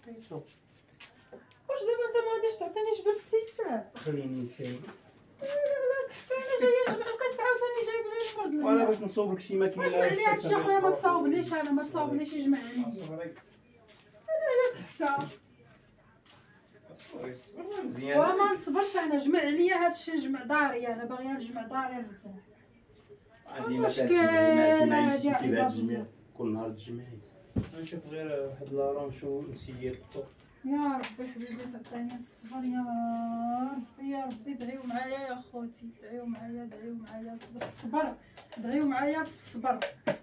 شوف واش دابا انت ما غاديش تعطيني جبل التيسان؟ خليني نسيب. لا تحفه انا جايه نجمع لقيتك عاوتاني جايب لي الفرد. وانا بغيت نصوب لك شي ماكينه. واش عليا هادشي اخويا؟ ما تصاوبنيش انا، ما تصاوبنيش يجمع عليا. انا على ضحكه مزيان. وما نصبرش انا، جمع عليا هادشي، نجمع داري، انا باغيه نجمع داري نرتاح. مشكل هادي عباد الله. كل نهار تجمعي. نشوف غير واحد لارونش ونسيطو. يا ربي حبيبي تعطيني الصبر يا ربي، يا ربي دعيو معايا يا خوتي، دعيو معايا، دعيو معايا بالصبر، دعيو معايا بالصبر.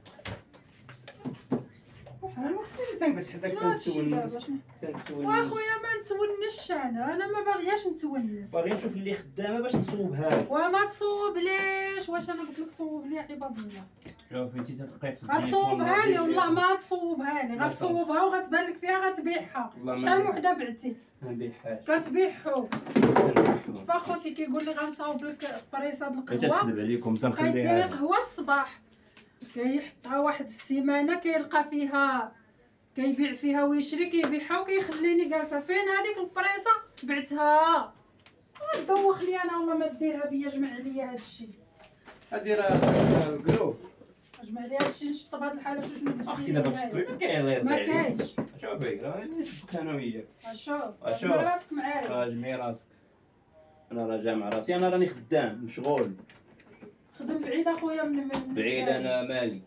تنبس حداك تنتونس. واخويا ما نتونسش انا ما باغياش نتونس، باغي نشوف اللي خدامه باش نصوبها لك. وما تصوب ليش؟ واش انا قلت لك صوب لي عباد الله؟ شوفي انت تلقاي غتصوبها لي والله ما تصوبها لي، غتصوبها وغتبان لك فيها غتبيعها. شحال وحده بعتي؟ ما نبيعهاش. كتبيعو فاخوتي كيقول لي غنصاوب لك بريصاد القهوه. تكذب عليكم تنخليها. كيدير قهوه الصباح كيحطها واحد السيمانه كيلقى فيها كيبيع فيها ويشري، كيبيعها وكيخليني جالسه. فين هذيك البريصه؟ بعتها. دوخ لي انا والله ما ديرها بيا، جمع عليا هذا الشيء. هادي راه القلوب. جمع لي هذا الشيء نشطب هاد الحاله. شوف شنو درتي؟ اختي دابا تشطبي ما كاين غير ما كاينش. شوفي راه نشبك انا وياك. شوف جمع راسك معايا. جمعي راسك. انا راه جامع راسي، انا راني خدام مشغول. خدم بعيد اخويا من بعيد انا مالي.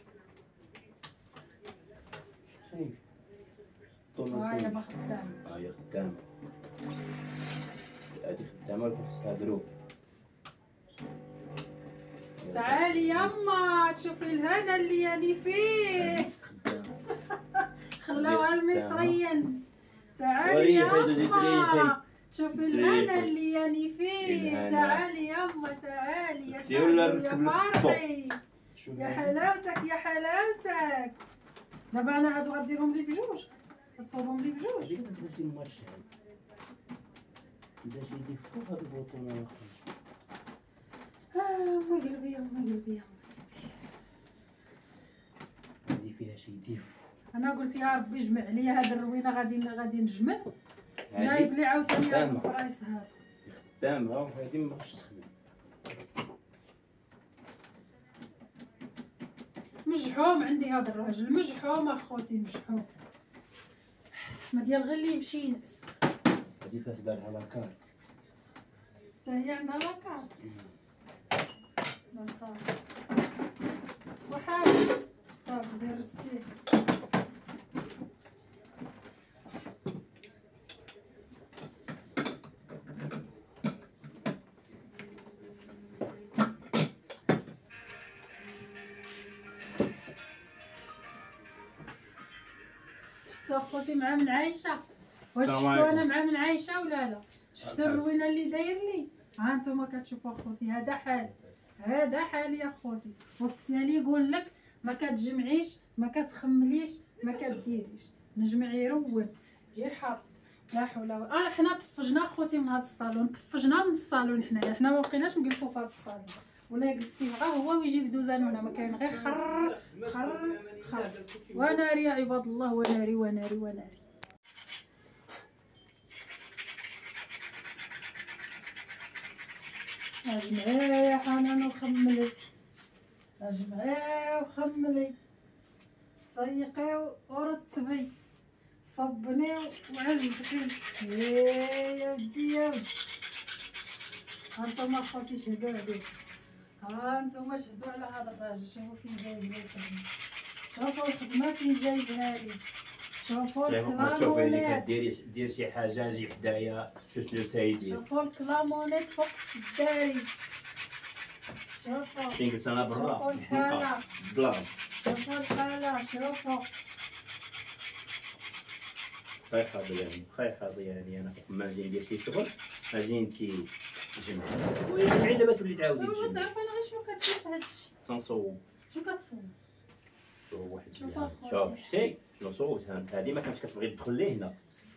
ها هي ما خدامه. ها هي خدامه. هادي خدامه وخصها دروب. تعالي يما تشوفي الهنا اللي انا فيه. خلاوها المصريين. تعالي يما تشوفي الهنا اللي انا فيه. تعالي يما تعالي يا سلام يا فرحي، يا حلاوتك يا حلاوتك. دابا انا هادو غديرهم لي بجوج، غتصوبهم لي بجوج. هذيك درتي المارشال بدات يدي فوق هاد البوطونه. ما قلبي ما قلبي. هادي فيها شي ديف. انا قلت يا ربي جمع عليا هاد الروينه، غادي نجمع. جايب لي عاوتاني هاد البرايس هذا خدامه وهادي ما باغاش تخدم. مجحوم عندي هذا الراجل، مجحوم اخوتي مجحوم. ما ديال غير اللي يمشي ينعس. هادي فاسده لها لاكارت. حتى هي عندها لاكارت. لا صافي وحاجه صافي دير رستيه. شفتو اخوتي مع من عايشه؟ واش شفتو انا مع من عايشه ولا لا؟ شفتو الروينه اللي داير لي؟ ها انتما كتشوفوا اخوتي، هذا حال، هذا حالي اخوتي. وبالتالي يقول لك ما كتجمعيش، ما كتخمليش، ما كديريش. نجمع يرون يحط. لا حول ولا حنا طفجنا اخوتي من هذا الصالون، طفجنا من الصالون. حنا ما بقيناش نجلسوا في هذا الصالون، ولا يجلس فيه غير هو ويجيب دوزانونه. ما كاين غير خر خر خر. وناري يا عباد الله، وناري وناري وناري. اجمعي يا حنان وخملي، اجمعي وخملي، سيقي ورتبي، صبني وعزقي. يا ودي يا ودي. هانتوما اخوتي شهدوا عليه، هانتوما شهدوا على هذا الراجل. شوفوا فين جايب لي، شوفوا الخدمه فين جايبها لي، شوفوا الكلامونات. دير شي حاجه جي حدايا شنو تايدير. شوفوا الكلامونات فوق السداري. شوفوا تنجلس انا برا. شوفوا الحاله، بلا شوفوا الحاله، شوفوا. خايحه ضياني انا فوق ما نجي ندير شي شغل اجي انتي تجمع. ولي دابا تولي تعاودي لا تجمع. تعرف انا غير شنو كدير في هادشي. تنصوب. شنو كتصوب؟ شوف واحد شوف شوف أخواتي. شتي شنو صوبت. هادي ما كانتش كتبغي تدخل ليه هنا.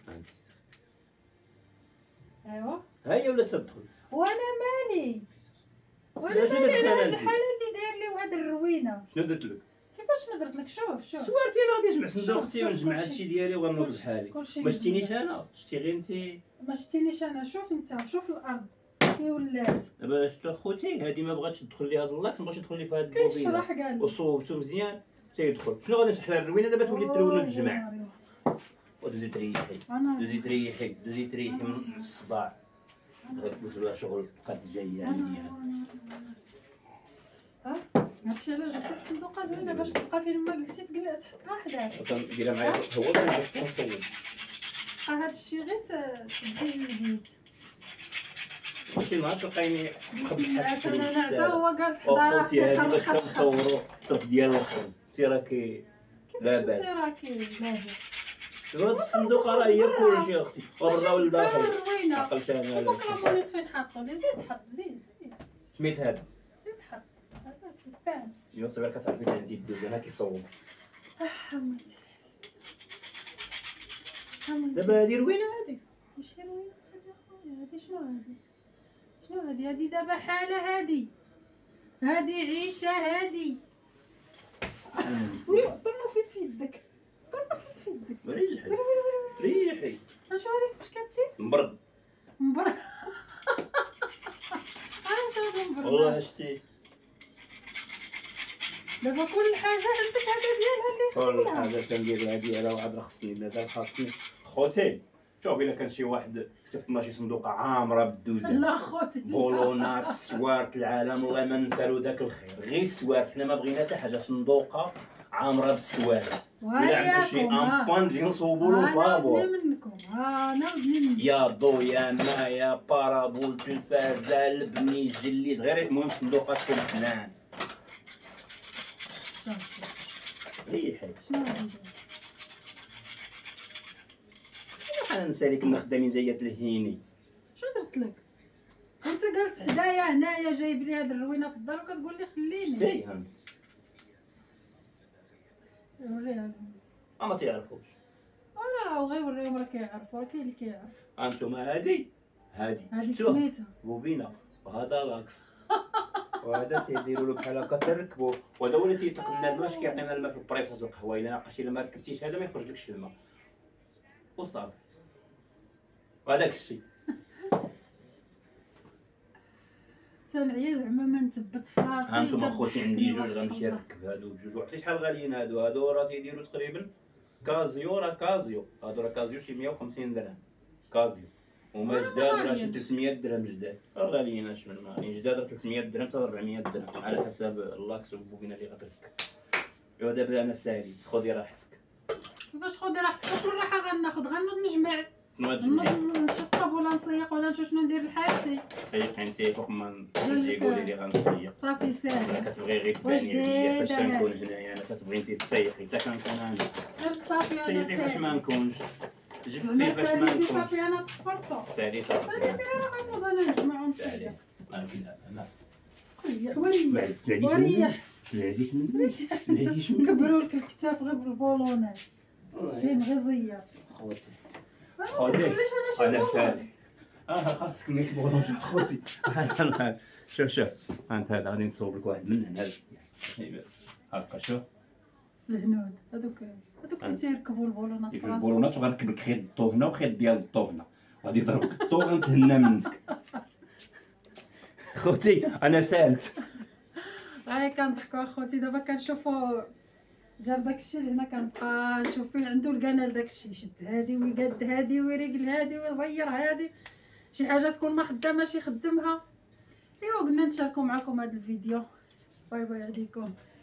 ايوا ها هي ولا تدخل. وانا مالي، وانا شنو مالي درت على أنا هاد أنت؟ الحاله اللي داير لي وهاد الروينه. شنو درت لك؟ كيفاش ما درت لك؟ شوف سوارتي انا غادي نجمع صندوقتي ونجمع هادشي ديالي وغنوض بحالي. كلشي ما شتينيش انا، شتي غير انت. ما شتينيش انا. شوف انت، شوف الارض كي ولات. دابا شتو اخوتي هادي ما بغاتش تدخل لي هاد اللاكس، ما بغاتش تدخل لي في هاد كيشرح البوبينه قال وصوبتو مزيان حتى يدخل. شنو غادي نشرح لها الروينه دابا تولي ترون وتجمع ودوزي تريحي. دوزي تريحي دوزي تريحي من الصداع. غتدوز لها شغل بقات جايه عندي. هادشي علاش جبت الصندوقه زوينه باش تبقى فين ما جلستي تحطها حداك. كنديرها معايا هو باش تنصور. هاد الشيء غير تدي للبيت. شي نهار تلقايني نعس انا نعسه هو جالس حدا راسي هادي باش كنصورو الطرف ديال الخبز. انتي راكي لاباس. انت راكي لاباس. هاد الصندوق راه هي كلشي اختي. وراو لداخل روينه. عقلت انا. فوق لابونيت فين حاطو لي؟ زيد حط زيد. سميت هذا. زيد حط هذاك البانس. يا صبر كتعرفي عندي الدوز انا كيصور. حميتي دابا هادي روينه هادي. ماشي روينه هادي اخويا. هادي شنو هادي؟ شنو هادي؟ هادي دابا حالة هادي. هادي عيشة هادي. طرنفيس في يدك. طرنفيس في يدك. ريحي ريحي. شنو هادي واش كدير؟ مبرد. مبرد. شنو مبرد؟ والله شتي دابا كل حاجة عندك هذا ديالها اللي كل حاجه كنديرها ديالها وعاد راه خصني مازال خاصني. خوتي شوف الا كان شي واحد كسبت شي صندوقه عامره بالدوزه. لا خوتي بولونات سوارت العالم والله ما نسالو داك الخير. غير السوارت حنا ما بغينا حتى حاجه. صندوقه عامره بالسوارت. ولا عنده شي امبان اللي نصوبوا له البابور. انا ودني منكم. انا ودني منكم. يا ضو يا ما يا بارابول تلفازه لبني جليت غير المهم صندوقات تكون حنان. ريحي شنو هادي؟ انا نسالي كنا خدامين جايه الهيني. شنو درت لك؟ انت جالس حدايا هنايا جايب لي هاد الروينه في الدار وكتقول لي خليني. جاي هانت وريها ما تعرفوش. راه غير وريهم راه كيعرفوا. راه كاين اللي كيعرف. انتوما هادي هادي شتوها؟ سميتها بوبينه وهذا لاكس. وهذا تيديروا له بحال هكا تركبوا. وهذا هو اللي تيطلق لنا الماء. كيعطينا الماء في البريصه ديال القهوه. الا عقلتي الا ما ركبتيش هذا ما يخرجلكش الماء وصافي. وهذاك الشيء تنعيا زعما ما نثبت في راسي. هانتوما خوتي عندي جوج غنمشي نركب هادو بجوج. عرفتي شحال غاليين هادو راه تيديروا تقريبا كازيو. راه كازيو هادو راه كازيو شي 150 درهم كازيو. وما جداد راه شي 300 درهم جداد. راه غاليين اش من ما جداد راه 300 درهم حتى 400 درهم على حسب اللاكس والبوبينه اللي غتركب. ايوا دابا انا ساليت. خذي راحتك. كيفاش خذي راحتك؟ كل راحه غناخذ. غنوض نجمع شنو غتجمعي؟ نشطب ولا نسيق ولا نشوف شنو ندير لحالتي. سيقي انت فوق ما تجي قولي لي غنسيق. صافي ساهل. كتبغي غير تباني عليا فاش كنكون هنايا. انا تتبغي انت تسيقي حتى كنكون انا. قالك صافي هذا سيقي فاش ما نكونش. جبتي فاش ما ساليتي نكونش. صافي انا طفرتو. ساليت ساليتي راه غنوض انا نجمع ونسيق. ساليت. انا وريح تلعديش مني. كبروا لك الكتاف غير بالبولونات. فين غير زيار. خوتي انا ساليت. خاصك ملي تبغوا خوتي. شوف انت هذا غادي نصوب لك واحد من هنا هكا. شوف الهنود هذوك اللي تيركبوا البولونات في راسهم. البولونات وغنركب لك خيط الضو هنا وخيط ديال الضو هنا وغادي يضربك الضو غنتهنى منك. خوتي انا سالت. هاي كنضحكوا اخوتي. دابا كنشوفوا جاب داكشي لهنا كنبقى نشوف فيه عنده القنال داكشي. يشد هادي ويقاد هادي ويريقل هادي ويزير هادي. شي حاجه تكون ما خداماش يخدمها. ايوا قلنا نشاركوا معكم هذا الفيديو. باي باي عليكم.